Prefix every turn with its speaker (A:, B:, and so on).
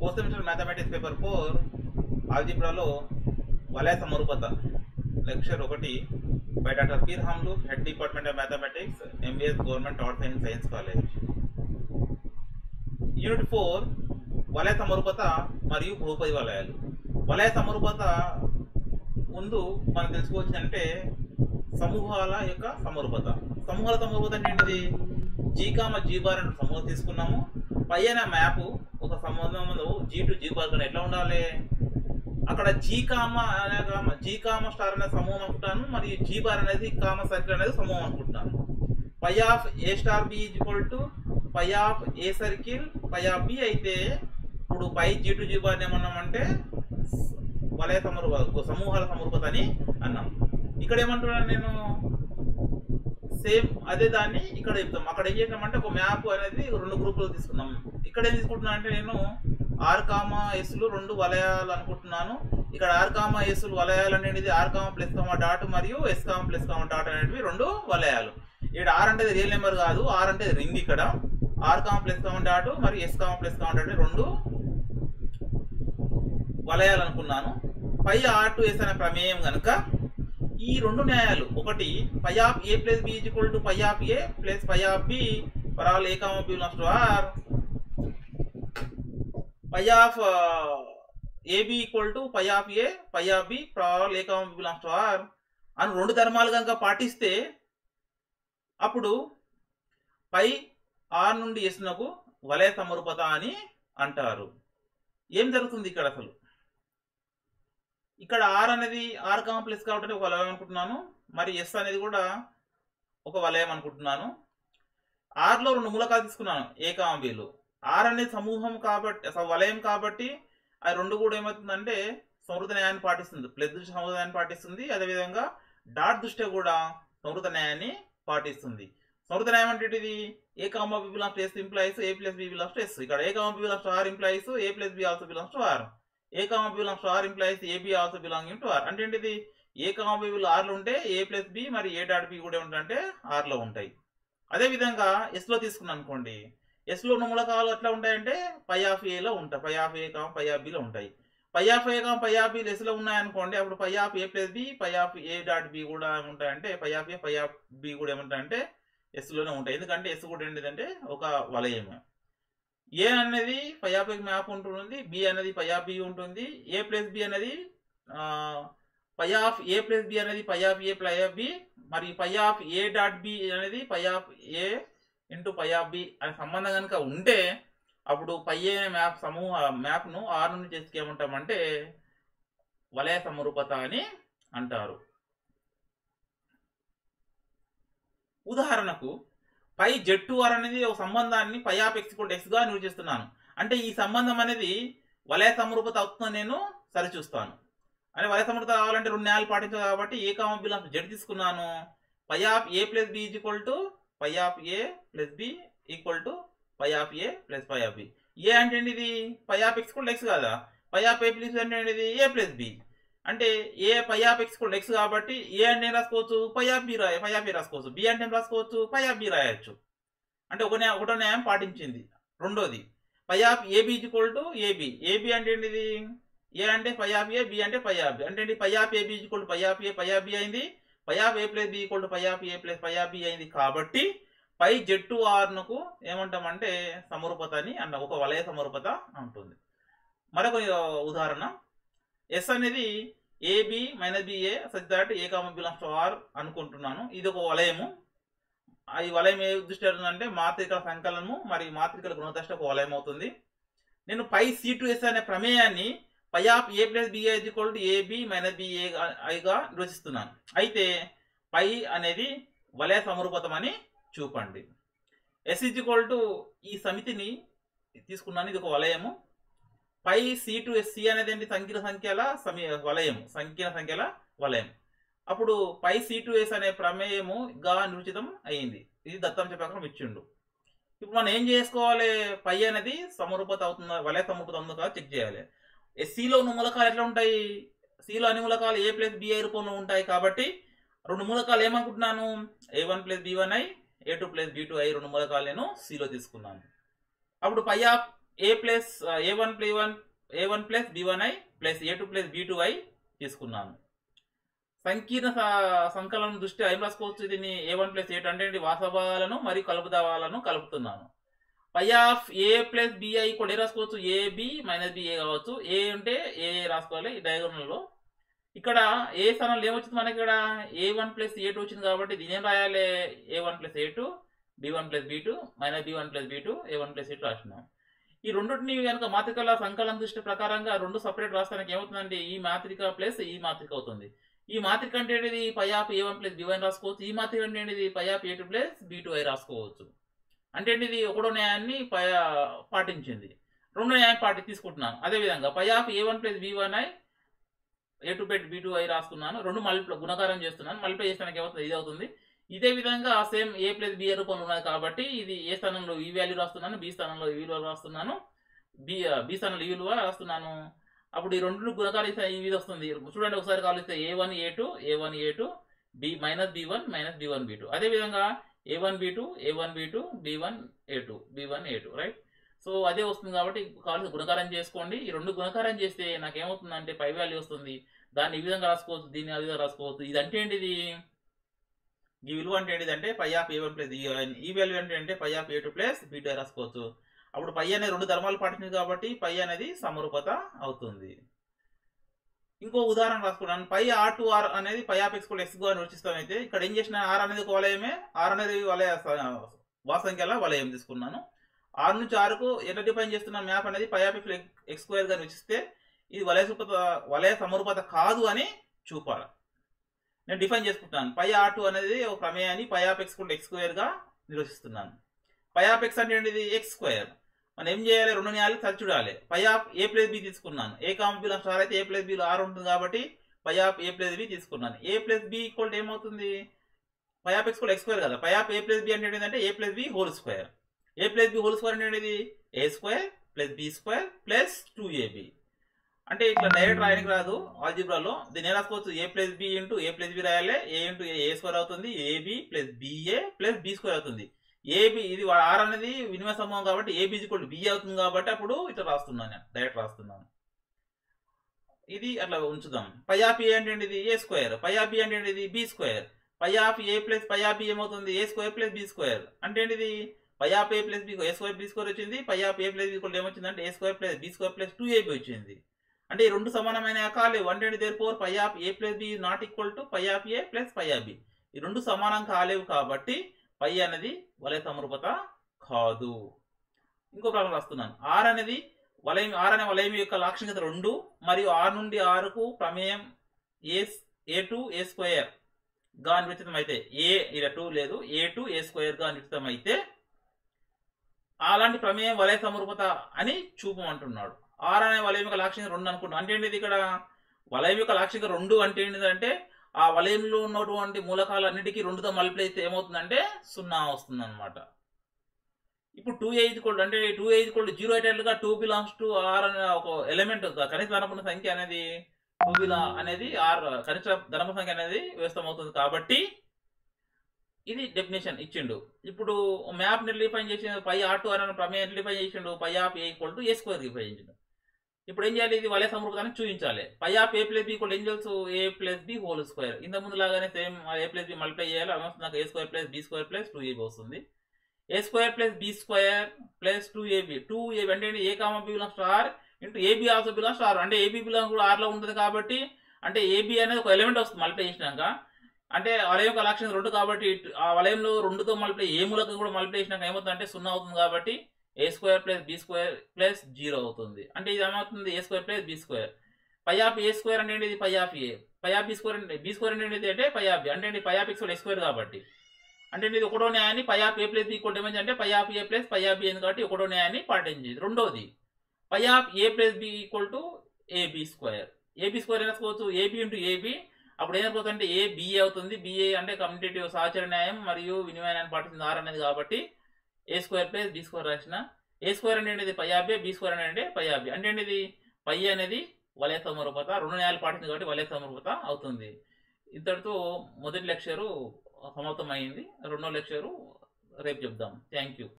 A: Fourth semester mathematics paper 4 ఆల్జీబ్రాలో వలయ సమరూపత లెక్చర్ 1 బై డాక్టర్ పీర్ హమ్లూక్, head department of mathematics, MBS government arts and science college. Unit 4 వలయ సమరూపత మరియు బహుపది వలయాలు. వలయ సమరూపత ముందు మనం తెలుసుకోవచ్చిందంటే సమూహాల యొక్క సమరూపత. సమూహాల సమరూపత అంటే ఏంటిది? జీ బార్ అనే సమూహం తీసుకున్నాము. పైన మ్యాప్ ఒక సంబంధంలో జీ టు జీ బార్ కన్నా ఎట్లా ఉండాలి? అక్కడ జీ కామ స్టార్ అనే సమూహం అనుకుంటాను, మరియు జీ బార్ అనేది కామ సర్కిల్ అనేది సమూహం అనుకుంటున్నాను. Pi of A star B is equal to pi of A circle pi of B అయితే ఇప్పుడు pi G to G bar ఏమన్నామంటే వలయ సమూహాల సమరూపత అని అన్నాం. ఇక్కడ ఏమంటున్నాను నేను? సేమ్ అదే దాన్ని ఇక్కడ చెప్తాం. అక్కడ ఏం చేద్దామంటే ఒక మ్యాప్ అనేది 2 గ్రూపులు తీసుకున్నాం. ఇక్కడ ఏం తీసుకుంటున్నా అంటే నేను ఆర్ కామా ఎస్లు 2 వలయాలు అనుకుంటున్నాను. ఇక్కడ ఆర్ కామా ఎస్లు వలయాలు అనేది R comma plus comma dot మరియు S comma plus comma dot అనేవి 2 వలయాలు. ఇక్కడ ఆర్ అంటే రియల్ నెంబర్ కాదు, ఆర్ అంటే రింగ్. ఇక్కడ R comma plus comma dot మరియు S comma plus comma dot 2 వలయాలు అనుకున్నాను. పై ఆర్ టు ఎస్ అనే ప్రమేయం కనుక ఈ 2 న్యాయాలు, ఒకటి pi of A plus B is equal to pi of A plus pi of B for all A comma B belongs to R, pi of AB equal to pi of A pi of B for all A comma B belongs to R అని 2 ధర్మాలు కనుక పాటిస్తే అప్పుడు పై are నుండి ఎస్నకు వలయ సమరూపత అని అంటారు. ఏం జరుగుతుంది ఇక్కడ? అసలు ఇక్కడ ఆర్ అనేది ఆర్ కామా ప్లస్ కాబట్టి ఒక వలయం అనుకుంటున్నాను, మరి ఎస్ అనేది కూడా ఒక వలయం అనుకుంటున్నాను. ఆర్లో 2 మూలకాలు తీసుకున్నాను, ఏ కామా బిలు. ఆర్ అనేది సమూహం కాబట్టి వలయం కాబట్టి ఆ 2 కూడా ఏమవుతుందంటే సంవృత న్యాయాన్ని పాటిస్తుంది, ప్లస్ దృష్టి సంవృత న్యాయాన్ని పాటిస్తుంది. అదేవిధంగా డాట్ దృష్టి కూడా సంవృత న్యాయాన్ని పాటిస్తుంది. సంవృత న్యాయం అంటే ఇది A comma B belongs to S implies A plus B belongs to S. ఇక్కడ A comma B belongs to R implies A plus B also belongs to R. A comma B belongs to R implies AB also belonging to R. అంటే ఏంటిది? ఏ comma B ఆర్లో ఉంటే ఏ plus B మరి ఏ dot B కూడా ఉంటాయంటే ఆర్లో ఉంటాయి. అదేవిధంగా ఎస్లో తీసుకున్నాను అనుకోండి, ఎస్లో ఉన్న మూలకాలు ఎట్లా ఉంటాయంటే పై ఆఫ్ ఏలో ఉంటాయి, pi of A comma pi of బిలో ఉంటాయి. Pi of A comma pi of B ఎస్లో ఉన్నాయనుకోండి, అప్పుడు pi of A plus B pi of A dot B కూడా ఏముంటాయంటే pi of A pi of B కూడా ఏముంటాయంటే ఎస్లోనే ఉంటాయి. ఎందుకంటే ఎస్ కూడా ఏంటిదంటే ఒక వలయమే. ఏ అనేది పై ఆఫ్ ఏ మ్యాప్ ఉంటుంది, బి అనేది పై ఆఫ్ బి ఉంటుంది, ఏ ప్లస్ బి అనేది pi of A plus B అనేది pi of A pi of B, మరి pi of A dot B అనేది pi of A into pi of B అనే సంబంధం కనుక ఉంటే అప్పుడు పై ఏ మ్యాప్ మ్యాప్ను ఆర్ నుండి చేసి ఏమంటామంటే వలయ సమరూపత అని అంటారు. ఉదాహరణకు పై జెడ్ టు ఆర్ అనేది ఒక సంబంధాన్ని pi of X equal to X గా నిర్వచిస్తున్నాను. అంటే ఈ సంబంధం అనేది వలయ సమరూపత అవుతుందని నేను సరిచూస్తాను. అంటే వలయ సమరూపత కావాలంటే 2 న్యాయాలు పాటించాలి కాబట్టి A comma belongs to Z తీసుకున్నాను. Pi of A plus B is equal to pi of A plus B equal to pi of A plus pi of B. A అంటే ఏంటిది? Pi of X equal to X కదా. Pi of A plus అంటే ఏంటిది? A plus B. అంటే A pi of X equal to X కాబట్టి A అంటే ఏం రాసుకోవచ్చు? పై ఆఫ్ బి రాసుకోవచ్చు. బి అంటే ఏం రాసుకోవచ్చు? పై ఆఫ్ బి రాయొచ్చు. అంటే ఒకటో న్యాయం పాటించింది. రెండోది pi of AB is equal to AB. AB అంటే ఏంటిది? ఏ అంటే పై ఆఫ్ ఏ, బి అంటే పై ఆఫ్ బి. అంటే pi of AB is equal to pi of A pi of B అయింది. Pi of A plus B equal to pi of A plus pi of B అయింది. కాబట్టి పై Z to ఆర్నకు ఏమంటామంటే సమరూపత అని అన్న ఒక వలయ సమరూపత ఉంటుంది. మరొక ఉదాహరణ, ఎస్ అనేది AB minus BA such that A comma belongs to R అనుకుంటున్నాను. ఇది ఒక వలయము. ఈ వలయం ఏ దృష్టి అంటే మాత్రికల సంకలనము మరియు మాత్రికల గుణదృష్టి ఒక వలయం అవుతుంది. నేను పై సి టు ఎస్ అనే ప్రమేయాన్ని pi of A plus BA is equal to AB minus BA గా నిర్వచిస్తున్నాను. అయితే పై అనేది వలయ సమరూపతం అని చూపండి. ఎస్ ఈజ్ ఈక్వల్ టు ఈ సమితిని తీసుకున్నాను, ఇది ఒక వలయము. Pi C to S, C అనేది ఏంటి? సంకీర్ణ సంఖ్యల వలయము, సంకీర్ణ సంఖ్యల వలయం. అప్పుడు పై సి టు ఎస్ అనే ప్రమేయము గా నిర్వచితం అయ్యింది. ఇది దత్తాంశ ప్రకారం ఇచ్చిండు. ఇప్పుడు మనం ఏం చేసుకోవాలి? పై అనేది సమరూపత అవుతుందా, వలయ సమరూపత అవుతుందో కాదు చెక్ చేయాలి. సిలో ఉన్న మూలకాలు ఎట్లా ఉంటాయి? సిలో అన్ని మూలకాలు ఏ ప్లస్ బిఐ రూపంలో ఉంటాయి కాబట్టి 2 మూలకాలు ఏమనుకుంటున్నాను? A1 plus B1i, A2 plus B2i 2 మూలకాలు నేను సిలో తీసుకున్నాను. అప్పుడు pi of a1 plus b1i plus a2 plus b2i తీసుకున్నాను. సంకీర్ణ సంకలనం దృష్ట్యా ఏం రాసుకోవచ్చు? దీన్ని a1 ప్లస్ a2 అంటే వాస్తవాలను మరియు కలుపుదావాలను కలుపుతున్నాను. Pi of a plus bi కూడా ఏ రాసుకోవచ్చు? ab మైనస్ ba కావచ్చు. a అంటే a రాసుకోవాలి ఈ డయాగ్రామ్లో. ఇక్కడ ఏ స్థానంలో ఏమొచ్చింది మనకి? ఇక్కడ a1 ప్లస్ a2 వచ్చింది కాబట్టి దీని ఏం రాయాలి? a1 plus a2 b1 plus b2 minus b1 plus b2 a1 plus a2 రాసినాం. ఈ రెండింటిని కనుక మాత్రికల సంకలన దృష్టి ప్రకారంగా రెండు సపరేట్ రాస్తానికి ఏమవుతుందంటే ఈ మాత్రిక ప్లస్ ఈ మాత్రిక అవుతుంది. ఈ మాత్రిక అంటే ఏంటిది? Pi of a1 plus b1 రాసుకోవచ్చు. ఈ మాత్రిక అంటే ఏంటిది? Pi of a2 plus b2i రాసుకోవచ్చు. అంటే ఏంటిది? ఒకటో న్యాయాన్ని పాటించింది, రెండో న్యాయం తీసుకుంటున్నాను. అదేవిధంగా పై of a1 plus b1i a2 plus b2i రాసుకున్నాను. రెండు గుణకారం చేస్తున్నాను. మల్టిప్లై చేస్తానికి ఏమవుతుంది? ఇది అవుతుంది. ఇదే విధంగా సేమ్ a ప్లస్ b రూపంలో ఉన్నది కాబట్టి ఇది ఏ స్థానంలో ఈ వాల్యూ రాస్తున్నాను, బి స్థానంలో ఈ విలువ రాస్తున్నాను, బి స్థానంలో ఈ విలువ రాస్తున్నాను. అప్పుడు ఈ రెండు గుణకాలు ఇస్తే ఈ విధంగా వస్తుంది. చూడండి ఒకసారి కాలిస్తే a1 a2 b minus b1 minus b1 b2. అదేవిధంగా a1 b2 b1 a2 right. So అదే వస్తుంది కాబట్టి కావాల్సిన గుణకారం చేసుకోండి. ఈ రెండు గుణకారం చేస్తే నాకు ఏమవుతుందంటే పై వాల్యూ వస్తుంది. దాన్ని ఈ విధంగా రాసుకోవచ్చు, దీన్ని ఆ విధంగా రాసుకోవచ్చు. ఇది అంటే ఏంటిది? ఈ విలువ అంటే ఏంటిదంటే పై ఆఫ్ a1 ప్లస్ ఈ వాల్యూ అంటే pi of a2 plus b2 రాసుకోవచ్చు. అప్పుడు పై అనేది రెండు ధర్మాలు పాటించింది కాబట్టి పై అనేది సమరూపత అవుతుంది. ఇంకో ఉదాహరణ రాసుకున్నాను. పై r2r అనేది పై ఆఫ్ x కూడా x గా నిర్వచిస్తామైతే ఇక్కడ ఏం చేసిన? r అనేది ఒక వలయమే, r అనేది వాసంఖ్యల వలయం తీసుకున్నాను. r నుంచి r కు ఎట్లా డిఫైన్ చేస్తున్న మ్యాప్ అనేది పై ఆఫ్ x స్క్వేర్ గా నిర్వచిస్తే ఇది వలయ సమరూపత కాదు అని చూపాలి. నేను డిఫైన్ చేసుకుంటున్నాను. పై r2 అనేది ఒక ప్రమేయాన్ని పై ఆఫ్ x కూడా x స్క్వేర్ గా నిర్వచిస్తున్నాను. పై ఆఫ్ x అంటే ఏంటిది? x square. మనం ఏం చేయాలి? రెండు న్యాయాలు సరి చూడాలి. Pi of a plus b తీసుకున్నాను. a కామ b స్టార్ అయితే a ప్లస్ bలో r ఉంటుంది కాబట్టి pi of a plus b తీసుకున్నాను. a ప్లస్ b ఈక్వల్ ఏమవుతుంది? పై ఆఫ్ x కూడా x స్క్వేర్ కదా. Pi of a plus b అంటే ఏంటంటే a plus b whole square. a plus b whole square అంటే ఏంటిది? a square plus b square plus 2ab. అంటే ఇట్లా direct రాయడానికి రాదు ఆల్జీబ్రాలో. దీన్ని ఎలా రాసుకోవచ్చు? a plus b into a plus b రాయాలి. a ఇంటూ a స్క్వేర్ అవుతుంది. ab plus ba plus b square అవుతుంది. ఏబి ఇది r అనేది వినిమయ సమూహం కాబట్టి ఏబి ఈక్వల్ b అవుతుంది కాబట్టి అప్పుడు ఇట్లా రాస్తున్నాను, నేను డైరెక్ట్ రాస్తున్నాను. ఇది అట్లా ఉంచుదాం. పై ఆఫ్ a అంటే ఏంటిది? a square. Pi of b అంటే ఏంటిది? b square. Pi of a plus pi of b ఏమవుతుంది? a square plus b square. అంటే ఏంటిది? Pi of a plus b a square b square వచ్చింది. Pi of a plus b equal ఏమొచ్చింది అంటే a square plus b square plus 2ab వచ్చింది. అంటే ఈ రెండు సమానమైన కాలేవు. అంటే therefore pi of a plus b not equal to pi of a plus pi of b. ఈ రెండు సమానం కాలేవు కాబట్టి పై అనేది వలయ సమరూపత కాదు. ఇంకో ప్రాబ్లం రాస్తున్నాను. r అనేది r అనే వలయం యొక్క లాక్షణికత 2 మరియు r నుండి r కు ప్రమేయం a2 a స్క్వేర్ గా నిర్వచితం అయితే ఇలా 2 లేదు, a2 a స్క్వేర్ గా నిర్వచితం అయితే అలాంటి ప్రమేయం వలయ సమరూపత అని చూపమంటున్నాడు. r అనే వలయం యొక్క లాక్షణికత 2 అనుకుంటున్నాం. అంటే ఏంటిది? ఇక్కడ వలయం యొక్క లాక్షణికత 2 అంటే ఏంటిదంటే ఆ వలయంలో ఉన్నటువంటి మూలకాలన్నిటికీ 2తో మల్టిప్లై అయితే ఏమవుతుందంటే 0 వస్తుంది అనమాట. ఇప్పుడు 2a అంటే 2a 0 అయ్యేటట్లుగా 2 బిలాంగ్స్ టు r అనే ఒక ఎలిమెంట్ కనిష్ట ధనపూర్ణ సంఖ్య అనేది 2 అనేది r కనిష్ట ధనపూర్ణ సంఖ్య అనేది వ్యవస్థం అవుతుంది కాబట్టి ఇది డెఫినేషన్ ఇచ్చిండు. ఇప్పుడు మ్యాప్ ని డిఫైన్ చేసిండు. పై r2r అనే ప్రమేయం డిఫైన్ చేసిండు. Pi of a = a square define చేసిండు. ఇప్పుడు ఏం చేయాలి? ఇది వలయ సమరూపతాన్ని చూపించాలి. Pi of a plus b ఏం తెలుసు? a plus b whole square. ఇంత ముందు లాగానే same a plus b multiply చేయాలి. అవి నాకు a square plus b square plus 2ab వస్తుంది. a square plus b square plus 2ab. 2ab అంటే a comma b belongs to r into ab also belongs to r. అంటే ab belongs కూడా r లో ఉంటుంది కాబట్టి అంటే ab అనేది ఒక ఎలిమెంట్ వస్తుంది మల్టిప్లై చేసినాక. అంటే వలయం యొక్క లక్షణం 2 కాబట్టి ఆ వలయంలో 2తో మల్టిప్లై ఏ మూలకం కూడా మల్టిప్లై చేసినాక ఏమవుతుందంటే 0 అవుతుంది కాబట్టి a square plus b square plus 0 అవుతుంది. అంటే ఇది ఏమవుతుంది? a square plus b square. Pi of a square అంటే ఏంటిది? Pi of a. Pi of b square అంటే b స్క్వేర్ అంటే ఏంటిది? అంటే పై ఆఫ్ b. అంటే పై ఆఫ్ x స్క్వేర్ కాబట్టి అంటే ఇది ఒకటో న్యాయాన్ని pi of a plus b equal ఏమైంది అంటే pi of a plus pi of b అని కాబట్టి ఒకటో న్యాయాన్ని పాటించేది. రెండోది pi of a plus b equal to ab square. ab square ఏసుకోవచ్చు ab ఇంటూ ab. అప్పుడు ఏమైపోతుంది అంటే a b అవుతుంది. ba అంటే కమ్యూటేటివ్ సహచర న్యాయం మరియు వినిమయ న్యాయం పాటిస్తుంది r అనేది కాబట్టి a square plus b square రాసిన. a స్క్వేర్ అంటే ఏంటిది? Pi of a. b square అంటే పై ఆఫ్ b. అంటే ఏంటిది? పై అనేది వలయ సమరూపత. రెండు న్యాయాలు పాటించింది కాబట్టి వలయ సమరూపత అవుతుంది. ఇంతటితో మొదటి లెక్చరు సమాప్తమైంది. రెండో లెక్చరు రేపు చెప్దాం. Thank you.